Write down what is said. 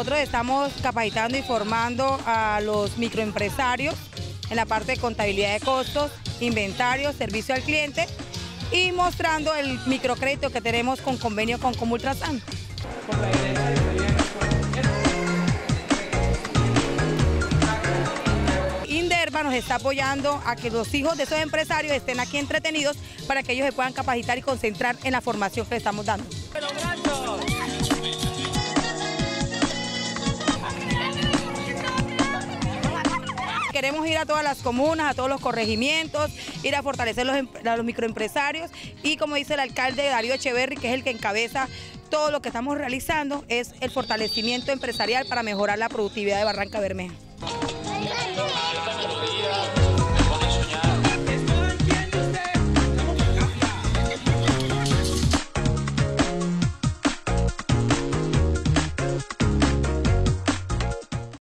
nosotros estamos capacitando y formando a los microempresarios en la parte de contabilidad de costos, inventario, servicio al cliente y mostrando el microcrédito que tenemos con convenio con Comultrasan. Inderva nos está apoyando a que los hijos de esos empresarios estén aquí entretenidos para que ellos se puedan capacitar y concentrar en la formación que les estamos dando. Queremos ir a todas las comunas, a todos los corregimientos, ir a fortalecer a los microempresarios y, como dice el alcalde Darío Echeverry, que es el que encabeza todo lo que estamos realizando, es el fortalecimiento empresarial para mejorar la productividad de Barrancabermeja.